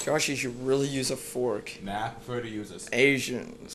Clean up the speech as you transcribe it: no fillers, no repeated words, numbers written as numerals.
Josh, you should really use a fork. Nah, I prefer to use a Asians.